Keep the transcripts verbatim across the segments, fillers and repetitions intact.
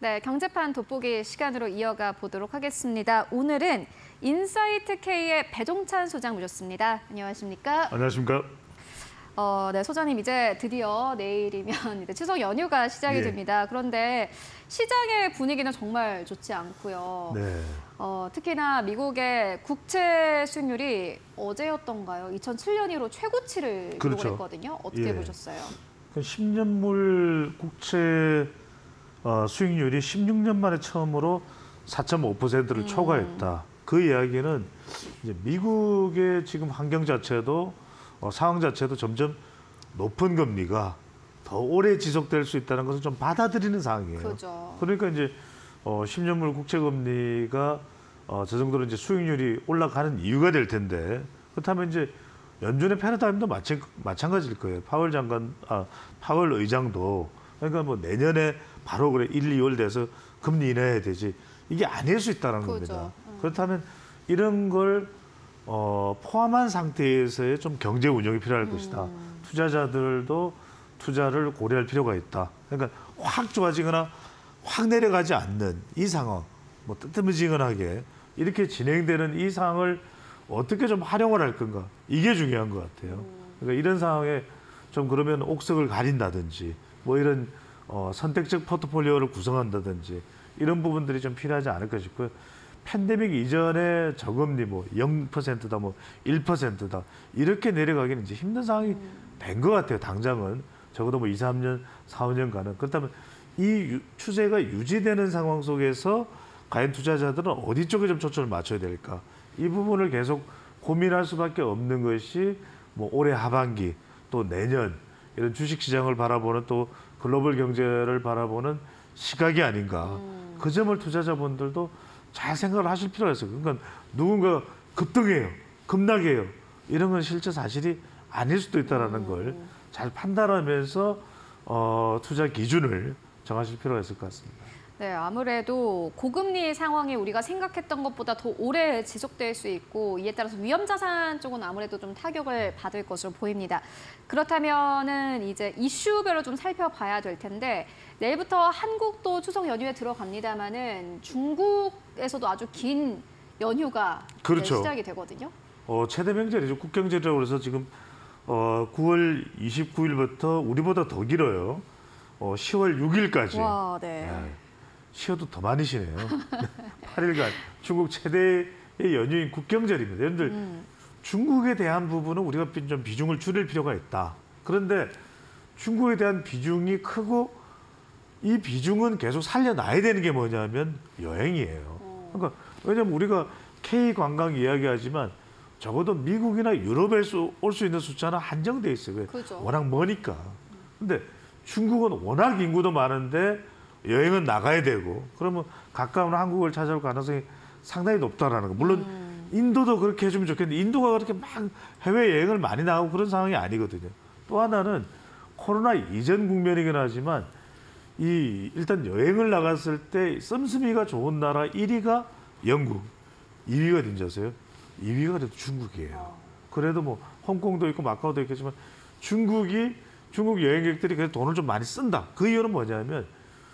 네, 경제판 돋보기 시간으로 이어가 보도록 하겠습니다. 오늘은 인사이트K의 배종찬 소장 모셨습니다. 안녕하십니까? 안녕하십니까? 어, 네, 소장님 이제 드디어 내일이면 이제 추석 연휴가 시작이 예. 됩니다. 그런데 시장의 분위기는 정말 좋지 않고요. 네. 어, 특히나 미국의 국채 수익률이 어제였던가요? 이천칠 년 이후로 최고치를 그렇죠. 기록을 했거든요. 어떻게 예. 보셨어요? 십 년물 국채 어, 수익률이 십육 년 만에 처음으로 사 점 오 퍼센트를 음. 초과했다. 그 이야기는 이제 미국의 지금 환경 자체도 어, 상황 자체도 점점 높은 금리가 더 오래 지속될 수 있다는 것을 좀 받아들이는 상황이에요. 그죠. 그러니까 이제 어, 십 년물 국채 금리가 어, 저 정도로 이제 수익률이 올라가는 이유가 될 텐데, 그렇다면 이제 연준의 패러다임도 마찬, 마찬가지일 거예요. 파월 장관, 아, 파월 의장도 그러니까 뭐 내년에 바로 그래 일, 이월 돼서 금리 인하해야 되지, 이게 아닐 수 있다는 그죠. 겁니다. 음. 그렇다면 이런 걸 어, 포함한 상태에서의 좀 경제 운영이 필요할 음. 것이다. 투자자들도 투자를 고려할 필요가 있다. 그러니까 확 좋아지거나 확 내려가지 않는 이 상황, 뭐 뜨뜻미지근하게 이렇게 진행되는 이 상황을 어떻게 좀 활용을 할 건가, 이게 중요한 것 같아요. 그러니까 이런 상황에 좀 그러면 옥석을 가린다든지 뭐 이런 어, 선택적 포트폴리오를 구성한다든지 이런 부분들이 좀 필요하지 않을까 싶고요. 팬데믹 이전에 저금리 뭐 영 퍼센트다 뭐 일 퍼센트다 이렇게 내려가기는 이제 힘든 상황이 된 것 같아요. 당장은 적어도 뭐 이, 삼 년, 사, 오 년간은. 그렇다면 이 유, 추세가 유지되는 상황 속에서 과연 투자자들은 어디 쪽에 좀 초점을 맞춰야 될까? 이 부분을 계속 고민할 수밖에 없는 것이 뭐 올해 하반기 또 내년 이런 주식시장을 바라보는 또 글로벌 경제를 바라보는 시각이 아닌가. 음. 그 점을 투자자분들도 잘 생각을 하실 필요가 있어요. 그러니까 누군가 급등해요, 급락해요, 이런 건 실제 사실이 아닐 수도 있다는 음. 걸 잘 판단하면서 어, 투자 기준을 정하실 필요가 있을 것 같습니다. 네, 아무래도 고금리 상황이 우리가 생각했던 것보다 더 오래 지속될 수 있고, 이에 따라서 위험자산 쪽은 아무래도 좀 타격을 받을 것으로 보입니다. 그렇다면은 이제 이슈별로 좀 살펴봐야 될 텐데, 내일부터 한국도 추석 연휴에 들어갑니다만은 중국에서도 아주 긴 연휴가 그렇죠. 시작이 되거든요. 어, 최대 명절이죠. 국경절이라고 해서 지금 어, 구월 이십구일부터 우리보다 더 길어요. 어, 시월 육일까지. 와, 네. 네. 쉬어도 더 많이 쉬네요. 팔 일간 중국 최대의 연휴인 국경절입니다. 여러분들 음. 중국에 대한 부분은 우리가 좀 비중을 줄일 필요가 있다. 그런데 중국에 대한 비중이 크고 이 비중은 계속 살려놔야 되는 게 뭐냐면 여행이에요. 그러니까 왜냐하면 우리가 K 관광 이야기하지만 적어도 미국이나 유럽에 올 수 있는 숫자는 한정돼 있어요. 그죠. 워낙 머니까. 근데 중국은 워낙 인구도 많은데 여행은 나가야 되고, 그러면 가까운 한국을 찾아올 가능성이 상당히 높다라는 거. 물론 음. 인도도 그렇게 해주면 좋겠는데 인도가 그렇게 막 해외 여행을 많이 나가고 그런 상황이 아니거든요. 또 하나는 코로나 이전 국면이긴 하지만 이 일단 여행을 나갔을 때 씀씀이가 좋은 나라 일 위가 영국, 이 위가 어딘지 아세요? 이 위가 그래도 중국이에요. 그래도 뭐 홍콩도 있고 마카오도 있겠지만 중국이 중국 여행객들이 그래도 돈을 좀 많이 쓴다. 그 이유는 뭐냐면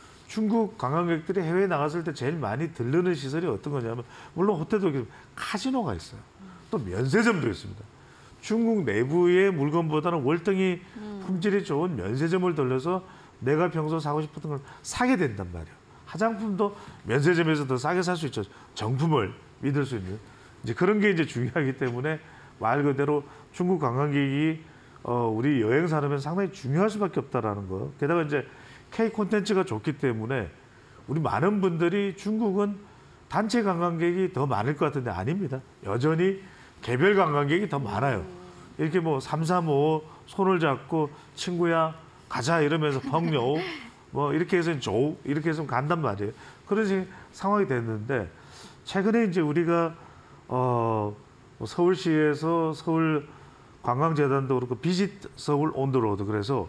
중국 관광객들이 해외에 나갔을 때 제일 많이 들르는 시설이 어떤 거냐면, 물론 호텔도 카지노가 있어요. 또 면세점도 있습니다. 중국 내부의 물건보다는 월등히 품질이 좋은 면세점을 들려서 내가 평소 사고 싶었던 걸 사게 된단 말이에요. 화장품도 면세점에서 더 싸게 살 수 있죠. 정품을 믿을 수 있는. 이제 그런 게 이제 중요하기 때문에 말 그대로 중국 관광객이 어, 우리 여행 산업에는 상당히 중요할 수밖에 없다라는 거. 게다가 이제 K 콘텐츠가 좋기 때문에 우리 많은 분들이 중국은 단체 관광객이 더 많을 것 같은데 아닙니다. 여전히 개별 관광객이 더 많아요. 이렇게 뭐 삼, 삼, 오 손을 잡고 친구야 가자 이러면서 펑요 뭐 이렇게 해서 조 이렇게 해서 간단 말이에요. 그런 상황이 됐는데, 최근에 이제 우리가 어, 서울시에서 서울 관광재단도 그렇고 비짓 서울 온 더 로드, 그래서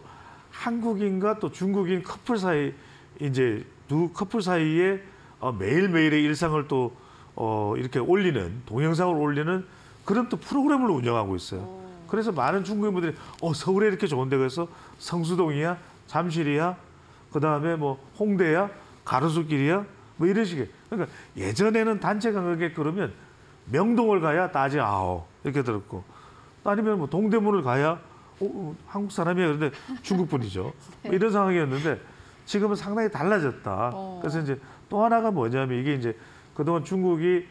한국인과 또 중국인 커플 사이, 이제 두 커플 사이에 어, 매일매일의 일상을 또 어, 이렇게 올리는, 동영상을 올리는 그런 또 프로그램을 운영하고 있어요. 그래서 많은 중국인분들이 어, 서울에 이렇게 좋은 데가 있어? 성수동이야? 잠실이야? 그 다음에 뭐 홍대야? 가로수길이야? 뭐 이런 식의. 그러니까 예전에는 단체 관광객 그러면 명동을 가야 따지아오 이렇게 들었고, 아니면 뭐 동대문을 가야 어, 어, 한국 사람이야 그런데 중국 분이죠. 뭐 이런 상황이었는데 지금은 상당히 달라졌다. 어. 그래서 이제 또 하나가 뭐냐면 이게 이제 그동안 중국이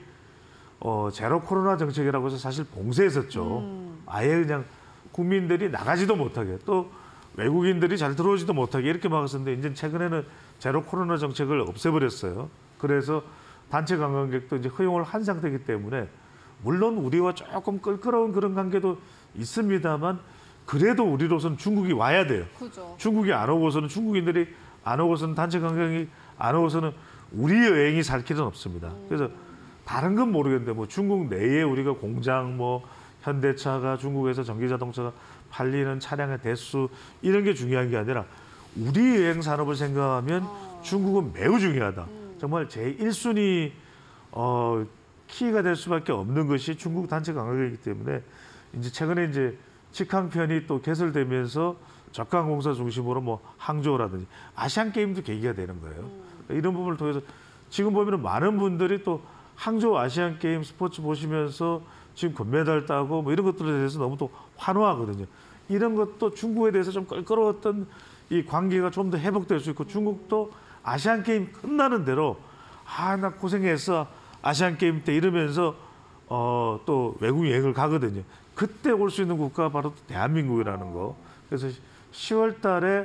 어, 제로 코로나 정책이라고 해서 사실 봉쇄했었죠. 음. 아예 그냥 국민들이 나가지도 못하게, 또 외국인들이 잘 들어오지도 못하게 이렇게 막았었는데 이제 최근에는 제로 코로나 정책을 없애버렸어요. 그래서 단체 관광객도 이제 허용을 한 상태이기 때문에 물론 우리와 조금 껄끄러운 그런 관계도 있습니다만 그래도 우리로서는 중국이 와야 돼요. 그죠. 중국이 안 오고서는, 중국인들이 안 오고서는, 단체 관광객이 안 오고서는 우리 여행이 살 길은 없습니다. 그래서 다른 건 모르겠는데 뭐 중국 내에 우리가 공장, 뭐 현대차가 중국에서 전기자동차가 팔리는 차량의 대수 이런 게 중요한 게 아니라 우리 여행 산업을 생각하면 어. 중국은 매우 중요하다. 음. 정말 제일 순위 어, 키가 될 수밖에 없는 것이 중국 단체 관광객이기 때문에 이제 최근에 이제 직항편이 또 개설되면서 적강공사 중심으로 뭐 항저우라든지 아시안 게임도 계기가 되는 거예요. 음. 이런 부분을 통해서 지금 보면은 많은 분들이 또 항저우 아시안 게임 스포츠 보시면서 지금 금메달 따고 뭐 이런 것들에 대해서 너무 또 환호하거든요. 이런 것도 중국에 대해서 좀 껄끄러웠던 이 관계가 좀 더 회복될 수 있고, 중국도 아시안 게임 끝나는 대로 아, 나 고생했어 아시안 게임 때 이러면서 어, 또 외국 여행을 가거든요. 그때 올 수 있는 국가가 바로 대한민국이라는 거. 그래서 시월 달에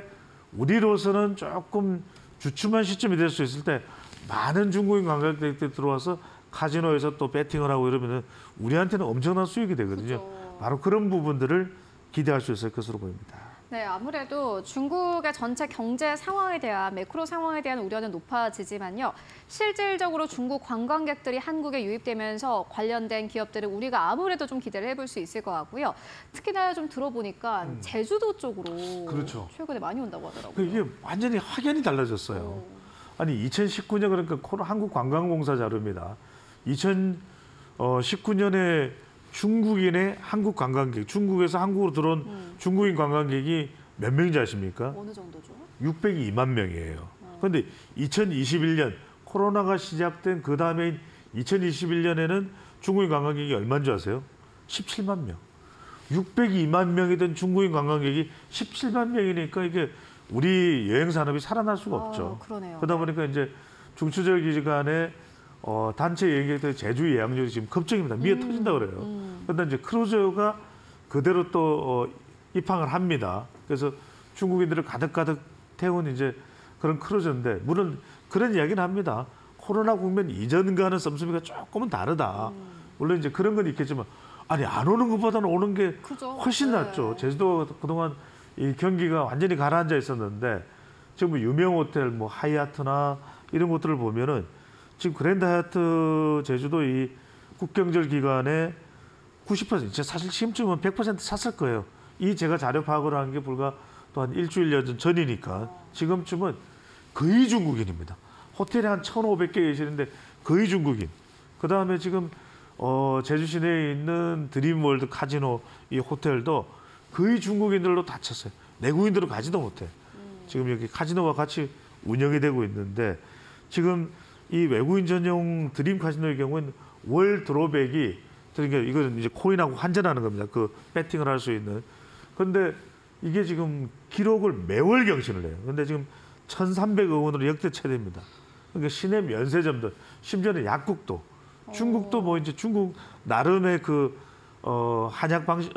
우리로서는 조금 주춤한 시점이 될 수 있을 때 많은 중국인 관광객들이 들어와서 카지노에서 또 배팅을 하고 이러면은 우리한테는 엄청난 수익이 되거든요. 그죠. 바로 그런 부분들을 기대할 수 있을 것으로 보입니다. 네, 아무래도 중국의 전체 경제 상황에 대한 매크로 상황에 대한 우려는 높아지지만요. 실질적으로 중국 관광객들이 한국에 유입되면서 관련된 기업들은 우리가 아무래도 좀 기대를 해볼 수 있을 것 같고요. 특히나 좀 들어보니까 음. 제주도 쪽으로 그렇죠. 최근에 많이 온다고 하더라고요. 그 이게 완전히 확연히 달라졌어요. 오. 아니 이천십구 년 그러니까 코로- 한국관광공사 자료입니다. 이천십구 년에 중국인의 한국 관광객, 중국에서 한국으로 들어온 음. 중국인 관광객이 몇 명인지 아십니까? 어느 정도죠? 육백이만 명이에요. 그런데 이천이십일 년 코로나가 시작된 그 다음에 이천이십일 년에는 중국인 관광객이 얼마인 줄 아세요? 십칠만 명. 육백이만 명이던 중국인 관광객이 십칠만 명이니까 이게 우리 여행 산업이 살아날 수가 없죠. 아, 그러네요. 그러다 보니까 이제 중추절 기간에 어, 단체 여행객들 제주 예약률이 지금 급증입니다. 미어 음, 터진다 그래요. 음. 그런데 이제 크루즈가 그대로 또 어, 입항을 합니다. 그래서 중국인들을 가득가득 태운 이제 그런 크루즈인데, 물론 그런 이야기는 합니다. 코로나 국면 이전과는 썸썸이가 조금은 다르다. 음. 물론 이제 그런 건 있겠지만, 아니 안 오는 것보다는 오는 게 그죠? 훨씬 네. 낫죠. 제주도가 그동안 이 경기가 완전히 가라앉아 있었는데 지금 뭐 유명 호텔 뭐 하얏트나 이런 것들을 보면은 지금 그랜드 하얏트 제주도 이 국경절 기간에 구십 퍼센트, 사실 지금쯤은 백 퍼센트 찼을 거예요. 이 제가 자료 파악을 한 게 불과 또 한 일주일 전 전이니까 지금쯤은 거의 중국인입니다. 호텔에 한 천오백 개 계시는데 거의 중국인. 그 다음에 지금 어, 제주 시내에 있는 드림월드 카지노 이 호텔도 거의 중국인들로 다 찼어요. 내국인들은 가지도 못해. 지금 여기 카지노와 같이 운영이 되고 있는데, 지금 이 외국인 전용 드림 카지노의 경우는 월 드로백이, 그러니까 이거는 이제 코인하고 환전하는 겁니다. 그 배팅을 할 수 있는. 그런데 이게 지금 기록을 매월 경신을 해요. 그런데 지금 천삼백억 원으로 역대 최대입니다. 그러니까 시내 면세점들, 심지어는 약국도, 중국도 뭐 이제 중국 나름의 그 어, 한약 방식,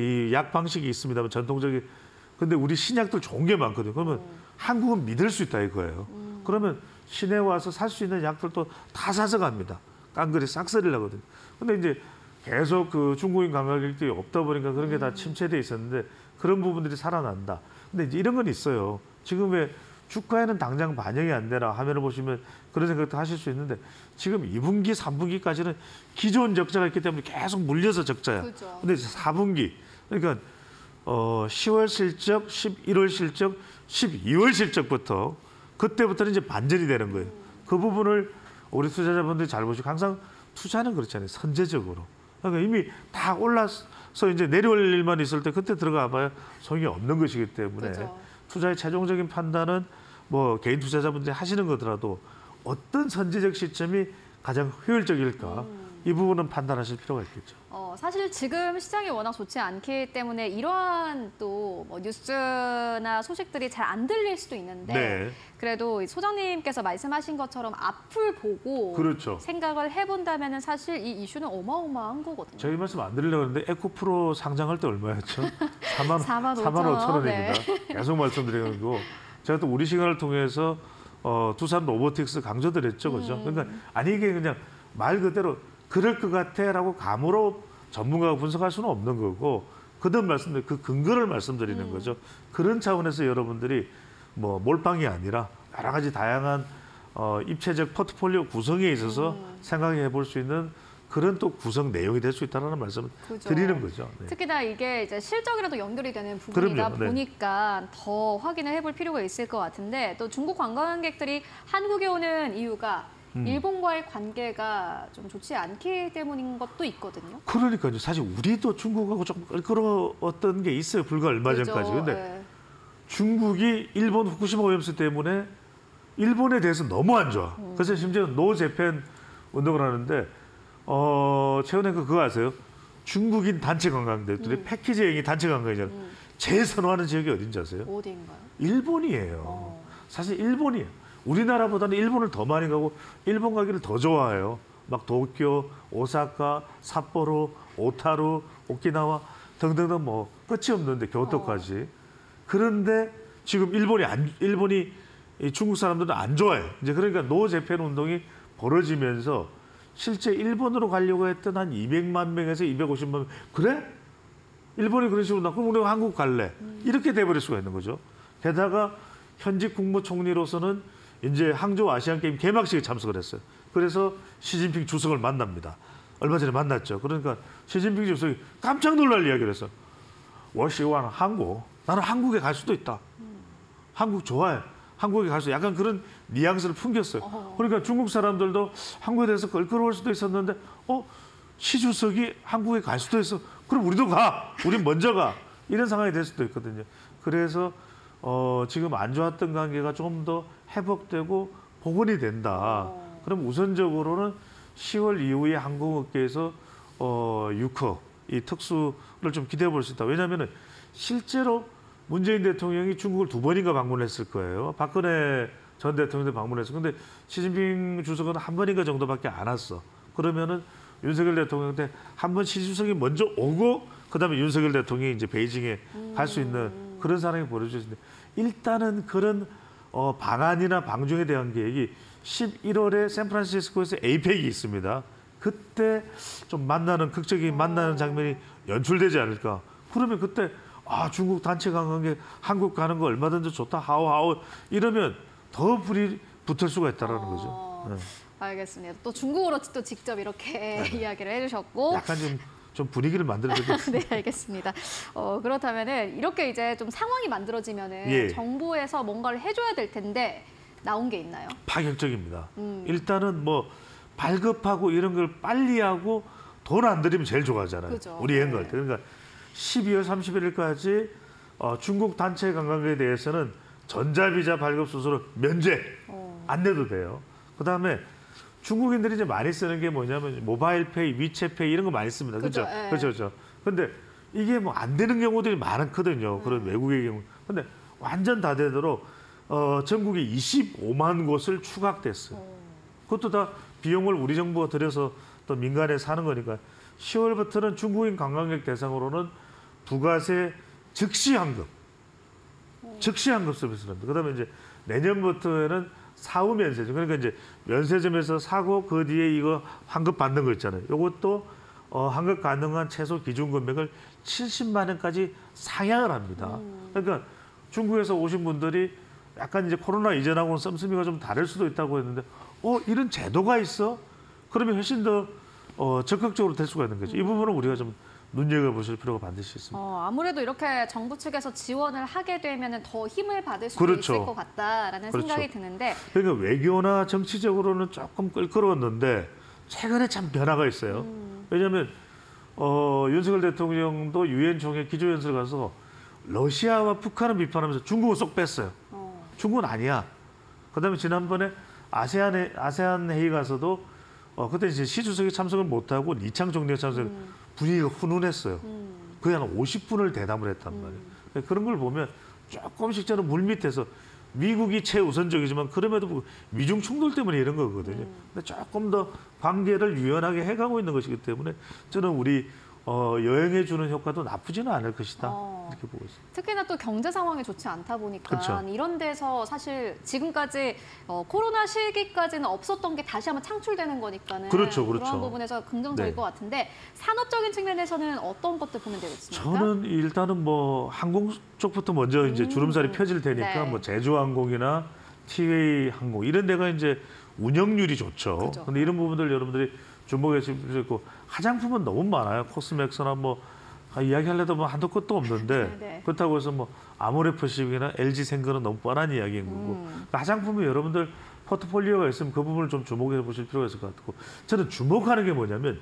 이약 방식이 있습니다만 전통적인. 근데 우리 신약들 좋은 게 많거든요. 그러면 한국은 믿을 수 있다 이거예요. 그러면 시내 와서 살 수 있는 약들도 다 사서 갑니다. 깡그리 싹쓸이 나거든요. 근데 이제 계속 그 중국인 관광객들이 없다 보니까 그런 게 다 침체돼 있었는데 그런 부분들이 살아난다. 근데 이제 이런 건 있어요. 지금 왜 주가에는 당장 반영이 안 되나 화면을 보시면 그런 생각도 하실 수 있는데, 지금 이 분기, 삼 분기까지는 기존 적자가 있기 때문에 계속 물려서 적자야. 그죠. 근데 이제 사 분기, 그러니까 어, 시월 실적, 십일월 실적, 십이월 실적부터 그때부터는 이제 반전이 되는 거예요. 그 부분을 우리 투자자분들이 잘 보시고, 항상 투자는 그렇잖아요. 선제적으로. 그러니까 이미 다 올라서 이제 내려올 일만 있을 때 그때 들어가 봐야 소용이 없는 것이기 때문에 그죠. 투자의 최종적인 판단은 뭐 개인 투자자분들이 하시는 거더라도 어떤 선제적 시점이 가장 효율적일까? 음. 이 부분은 판단하실 필요가 있겠죠. 어, 사실 지금 시장이 워낙 좋지 않기 때문에 이러한 또뭐 뉴스나 소식들이 잘 안 들릴 수도 있는데 네. 그래도 소장님께서 말씀하신 것처럼 앞을 보고 그렇죠. 생각을 해본다면 사실 이 이슈는 어마어마한 거거든요. 저희 말씀 안 드리려고 했는데 에코프로 상장할 때 얼마였죠? 사만 사만 오천 오천 원입니다. 네. 계속 말씀드리는 거고 제가 또 우리 시간을 통해서 어, 두산 로보틱스 강조드렸죠, 그죠? 음. 그러니까 아니 이게 그냥 말 그대로 그럴 것 같아라고 감으로 전문가가 분석할 수는 없는 거고 그든 말씀드린 그 근거를 말씀드리는 음. 거죠. 그런 차원에서 여러분들이 뭐 몰빵이 아니라 여러 가지 다양한 어, 입체적 포트폴리오 구성에 있어서 음. 생각해 볼 수 있는 그런 또 구성 내용이 될 수 있다는 말씀을 그죠. 드리는 거죠. 네. 특히나 이게 이제 실적이라도 연결이 되는 부분이다 그럼요, 네. 보니까 더 확인을 해볼 필요가 있을 것 같은데 또 중국 관광객들이 한국에 오는 이유가 음. 일본과의 관계가 좀 좋지 않기 때문인 것도 있거든요. 그러니까요. 사실 우리도 중국하고 조금 껄끄러웠던 게 있어요. 불과 얼마 그죠? 전까지. 근데 네. 중국이 일본 후쿠시마 오염수 때문에 일본에 대해서 너무 안 좋아. 음. 그래서 심지어 노 재팬 운동을 하는데 어, 최근에 그거 아세요? 중국인 단체 관광객들이 음. 패키지 여행이 단체 관광이잖아요. 음. 제일 선호하는 지역이 어딘지 아세요? 어디인가요? 일본이에요. 어. 사실 일본이에요. 우리나라보다는 일본을 더 많이 가고 일본 가기를 더 좋아해요. 막 도쿄, 오사카, 삿포로, 오타루, 오키나와 등등등 뭐 끝이 없는데 교토까지. 그런데 지금 일본이 안 일본이 이 중국 사람들은 안 좋아해. 이제 그러니까 노 재팬 운동이 벌어지면서 실제 일본으로 가려고 했던 한 이백만 명에서 이백오십만 명. 그래? 일본이 그런 식으로 나 그럼 우리가 한국 갈래. 이렇게 돼버릴 수가 있는 거죠. 게다가 현직 국무총리로서는 이제 항저우 아시안 게임 개막식에 참석을 했어요. 그래서 시진핑 주석을 만납니다. 얼마 전에 만났죠. 그러니까 시진핑 주석이 깜짝 놀랄 이야기를 했어. 워시와는 한국. 나는 한국에 갈 수도 있다. 한국 좋아해. 한국에 갈 수 약간 그런 뉘앙스를 풍겼어요. 어허. 그러니까 중국 사람들도 한국에 대해서 껄끄러울 수도 있었는데 어? 시 주석이 한국에 갈 수도 있어. 그럼 우리도 가. 우린 먼저 가. 이런 상황이 될 수도 있거든요. 그래서 어, 지금 안 좋았던 관계가 조금 더 회복되고 복원이 된다. 어. 그럼 우선적으로는 시월 이후에 항공업계에서 어, 유커, 이 특수를 좀 기대해 볼 수 있다. 왜냐하면 실제로 문재인 대통령이 중국을 두 번인가 방문했을 거예요. 박근혜 전 대통령도 방문했어. 근데 시진핑 주석은 한 번인가 정도밖에 안 왔어. 그러면은 윤석열 대통령한테 한 번 시 주석이 먼저 오고 그다음에 윤석열 대통령이 이제 베이징에 갈 수 있는 그런 상황이 벌어졌는데 일단은 그런 어, 방안이나 방중에 대한 계획이 십일월에 샌프란시스코에서 에이펙이 있습니다. 그때 좀 만나는 극적인 만나는 장면이 연출되지 않을까. 그러면 그때 아 중국 단체 관광객 한국 가는 거 얼마든지 좋다 하오하오 이러면 더 불이 붙을 수가 있다라는 거죠. 어, 네. 알겠습니다. 또 중국어로 또 직접 이렇게 이야기를 해주셨고 약간 좀, 좀 분위기를 만들어드리겠습니다. 네, 알겠습니다. 어, 그렇다면은 이렇게 이제 좀 상황이 만들어지면은 예. 정부에서 뭔가를 해줘야 될 텐데 나온 게 있나요? 파격적입니다. 음. 일단은 뭐 발급하고 이런 걸 빨리 하고 돈 안 들이면 제일 좋아하잖아요. 그죠. 우리 여행 갈 네. 때. 그러니까 십이월 삼십일일까지 어, 중국 단체 관광객에 대해서는 전자비자 발급 수수료 면제 어. 안 내도 돼요. 그다음에 중국인들이 이제 많이 쓰는 게 뭐냐면 모바일페이, 위챗페이 이런 거 많이 씁니다. 그죠, 그렇죠? 예. 그렇죠, 그렇죠. 근데 이게 뭐 안 되는 경우들이 많거든요. 음. 그런 외국의 경우. 근데 완전 다 되도록 어, 전국에 이십오만 곳을 추각됐어요. 어. 그것도 다 비용을 우리 정부가 들여서 또 민간에 사는 거니까 시월부터는 중국인 관광객 대상으로는 부가세 즉시 환급, 즉시 환급 서비스를 합니다. 그다음에 이제 내년부터는 사후 면세점. 그러니까 이제 면세점에서 사고 그 뒤에 이거 환급 받는 거 있잖아요. 이것도 어, 환급 가능한 최소 기준 금액을 칠십만 원까지 상향을 합니다. 그러니까 중국에서 오신 분들이 약간 이제 코로나 이전하고는 씀씀이가 좀 다를 수도 있다고 했는데, 어 이런 제도가 있어? 그러면 훨씬 더 어, 적극적으로 될 수가 있는 거죠. 이 부분은 우리가 좀 눈여겨보실 필요가 반드시 있습니다. 어, 아무래도 이렇게 정부 측에서 지원을 하게 되면 더 힘을 받을 수도 그렇죠. 있을 것 같다라는 그렇죠. 생각이 드는데 그러니까 외교나 정치적으로는 조금 껄끄러웠는데 최근에 참 변화가 있어요. 음. 왜냐하면 어, 윤석열 대통령도 유엔 총회 기조연설 가서 러시아와 북한을 비판하면서 중국은 쏙 뺐어요. 어. 중국은 아니야. 그다음에 지난번에 아세안에 아세안 회의 가서도 어, 그때 이제 시 주석이 참석을 못하고 이창 총리가 참석 음. 분위기가 훈훈했어요. 음. 거의 한 오십 분을 대담을 했단 말이에요. 음. 그런 걸 보면 조금씩 저는 물밑에서 미국이 최우선적이지만 그럼에도 불구하고 미중 충돌 때문에 이런 거거든요. 음. 근데 조금 더 관계를 유연하게 해가고 있는 것이기 때문에 저는 우리 어, 여행해 주는 효과도 나쁘지는 않을 것이다. 어. 이렇게 보고 있습니다. 특히나 또 경제 상황이 좋지 않다 보니까 그렇죠. 이런 데서 사실 지금까지 어, 코로나 시기까지는 없었던 게 다시 한번 창출되는 거니까는 그렇죠, 그렇죠. 그런 부분에서 긍정적일 네. 것 같은데 산업적인 측면에서는 어떤 것들 보면 되겠습니까? 저는 일단은 뭐 항공 쪽부터 먼저 이제 음. 주름살이 펴질 테니까 네. 뭐 제주항공이나 티웨이 항공 이런 데가 이제 운영률이 좋죠. 그죠. 근데 이런 부분들 여러분들이 주목해 주실 수 있고 화장품은 너무 많아요. 코스맥스나 뭐 아, 이야기하려도 뭐 한도 끝도 없는데 네, 네. 그렇다고 해서 뭐 아모레퍼시픽이나 엘지생거는 너무 뻔한 이야기인 거고 음. 화장품이 여러분들 포트폴리오가 있으면 그 부분을 좀 주목해 보실 필요가 있을 것 같고 저는 주목하는 게 뭐냐면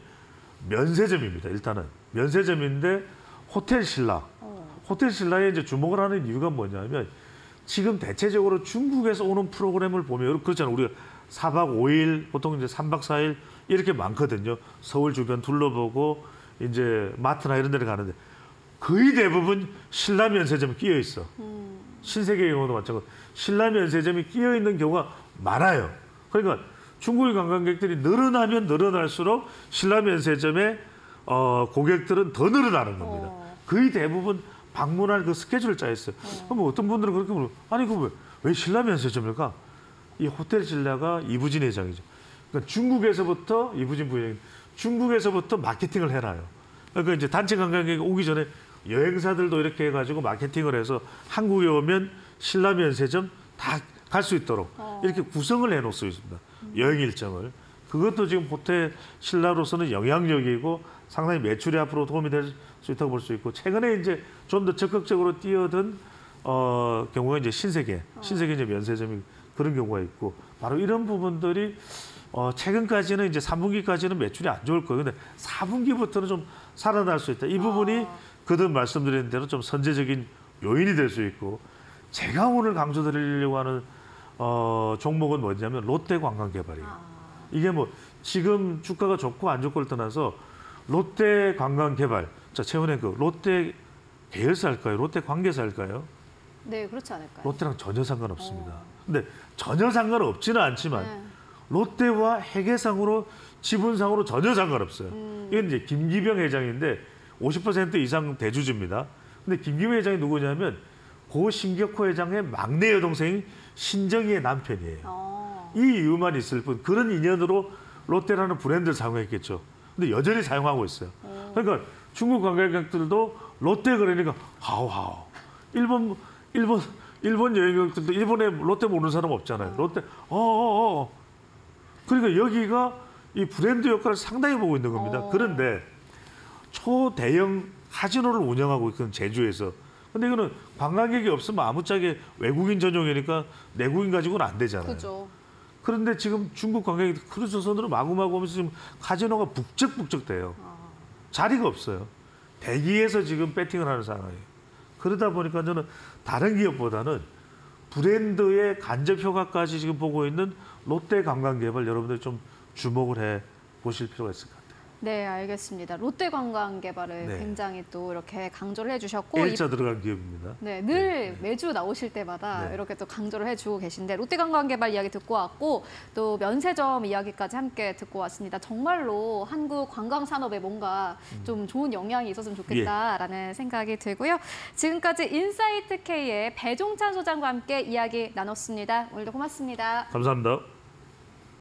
면세점입니다. 일단은 면세점인데 호텔 신라 어. 호텔 신라에 이제 주목을 하는 이유가 뭐냐면 지금 대체적으로 중국에서 오는 프로그램을 보면 그렇잖아요. 우리가 사 박 오 일 보통 이제 삼 박 사 일 이렇게 많거든요. 서울 주변 둘러보고 이제 마트나 이런 데를 가는데 거의 대부분 신라 면세점이 끼어 있어. 음. 신세계 경우도 마찬가지고 신라 면세점이 끼어 있는 경우가 많아요. 그러니까 중국의 관광객들이 늘어나면 늘어날수록 신라 면세점의 어, 고객들은 더 늘어나는 겁니다. 어. 거의 대부분 방문할 그 스케줄을 짜 있어요. 어. 그럼 어떤 분들은 그렇게 물어. 아니 그 왜, 왜 신라 면세점일까? 이 호텔 신라가 이부진 회장이죠. 그러니까 중국에서부터 이부진 부회장, 중국에서부터 마케팅을 해놔요. 그러니까 이제 단체 관광객이 오기 전에 여행사들도 이렇게 해가지고 마케팅을 해서 한국에 오면 신라 면세점 다 갈 수 있도록 어. 이렇게 구성을 해놓을 수 있습니다. 여행 일정을. 그것도 지금 호텔 신라로서는 영향력이고 상당히 매출에 앞으로 도움이 될 수 있다고 볼 수 있고 최근에 이제 좀 더 적극적으로 뛰어든 어, 경우가 이제 신세계, 신세계 이제 면세점이 그런 경우가 있고 바로 이런 부분들이 어, 최근까지는 이제 삼 분기까지는 매출이 안 좋을 거예요. 근데 사 분기부터는 좀 살아날 수 있다. 이 부분이 아. 그든 말씀드린 대로 좀 선제적인 요인이 될 수 있고 제가 오늘 강조드리려고 하는 어, 종목은 뭐냐면 롯데 관광개발이에요. 아. 이게 뭐 지금 주가가 좋고 안 좋고를 떠나서 롯데 관광개발, 자 최근에 그 롯데 계열사일까요? 롯데 관계사일까요? 네, 그렇지 않을까요? 롯데랑 전혀 상관없습니다. 어. 근데 전혀 상관없지는 않지만 네. 롯데와 회계상으로 지분상으로 전혀 상관없어요. 음. 이건 이제 김기병 회장인데 오십 퍼센트 이상 대주주입니다. 근데 김기병 회장이 누구냐면 고 신격호 회장의 막내 여동생인 신정희의 남편이에요. 어. 이 이유만 있을 뿐 그런 인연으로 롯데라는 브랜드를 사용했겠죠. 근데 여전히 사용하고 있어요. 어. 그러니까 중국 관광객들도 롯데 그러니까 하오하오. 일본 일본 일본 여행객들도 일본에 롯데 모르는 사람 없잖아요. 롯데 어어어. 어. 그러니까 여기가 이 브랜드 역할을 상당히 보고 있는 겁니다. 어. 그런데 초대형 카지노를 운영하고 있는 제주에서 근데 이거는 관광객이 없으면 아무짝에 외국인 전용이니까 내국인 가지고는 안 되잖아요. 그죠. 그런데 지금 중국 관광객이 크루즈선으로 마구마구 오면서 지금 카지노가 북적북적 돼요. 아. 자리가 없어요. 대기에서 지금 배팅을 하는 상황이에요. 그러다 보니까 저는 다른 기업보다는 브랜드의 간접 효과까지 지금 보고 있는 롯데 관광개발 여러분들 좀 주목을 해 보실 필요가 있을 것 같아요. 네, 알겠습니다. 롯데 관광개발을 네. 굉장히 또 이렇게 강조를 해주셨고 L자 들어간 기업입니다. 네, 늘 네. 매주 나오실 때마다 네. 이렇게 또 강조를 해주고 계신데 롯데관광개발 이야기 듣고 왔고 또 면세점 이야기까지 함께 듣고 왔습니다. 정말로 한국 관광 산업에 뭔가 좀 좋은 영향이 있었으면 좋겠다라는 생각이 들고요. 지금까지 인사이트 K의 배종찬 소장과 함께 이야기 나눴습니다. 오늘도 고맙습니다. 감사합니다.